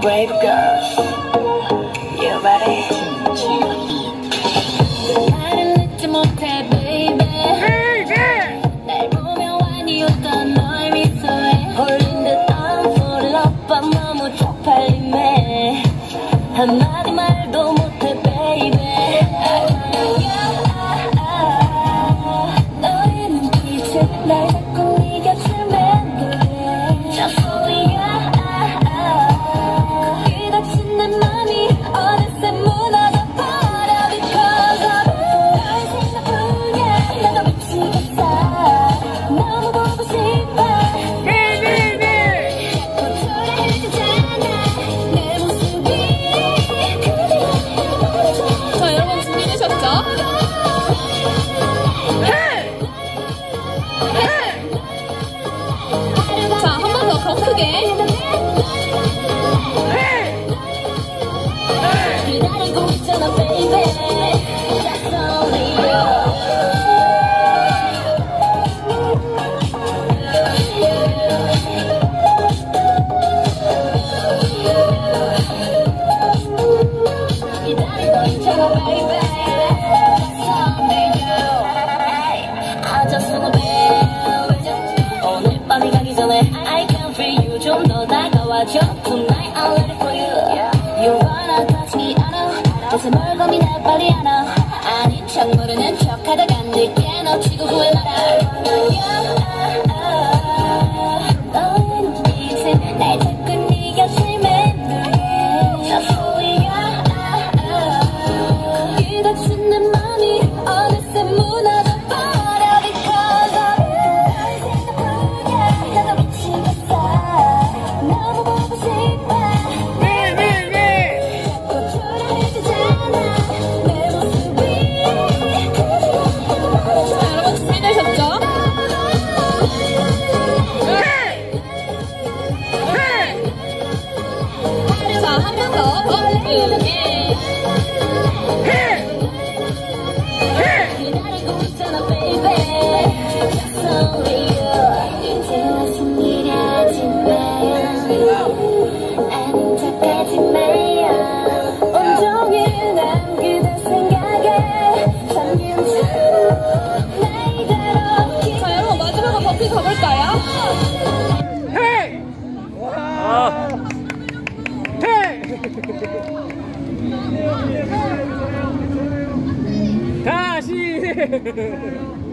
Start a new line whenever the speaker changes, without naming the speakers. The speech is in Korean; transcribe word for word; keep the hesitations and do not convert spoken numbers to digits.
브레이브걸스. You ready? 나를 잊지 못해 baby. 날 보며 완이 웃던 너의 미소에 홀린 듯 I'm falling up. 너무 쪽팔림에 한마디 말도 못해 baby. 너의 눈빛은 날 자꾸 네 곁을 맴돌게. 저 소리야 거기 닫힌 내 맘이 어느새 무너져 버려. Because of you 널 생각뿐이야. 난 너 미치겠어. 너무 보고 싶어. 자꾸 초라해지잖아 내 모습이. 자 여러분 준비되셨죠? 자, 한 번 더 더 크게. 기다리고 있잖아, baby. That's only you. 기다리고 있잖아, baby. That's only you. I just wanna be with you. 오늘 밤이 가기 전에 I can feel you. 좀 더 다가와줘. Tonight I'll let it for you. You wanna touch me, I know. 대체 뭘 고민해 빨리 안아. 아닌 척 모르는 척 하다가 늦게 놓치고 후회 말아. 너의 눈빛은 날 자꾸 네 곁을 맴돌게. 저 소리야 거기 닫힌 내 맘이 어느새 무너져 버려. Because of you 널 생각뿐이야. 난 너 미치겠어. 너무 보고 싶어. 자꾸 초라해지잖아 내 모습이. 자 여러분 준비되셨죠? 자 한 번 더 더 크게. 기다리고 있잖아 baby. That's only you. 이제와 숨기려지 마요. 아닌 척하지 마요. 온종일 난 그대 생각에 잠긴 채로 나 이대로. 자 여러분 마지막으로 버튼 가볼까요?
헤이! 와! 헤이! 다시!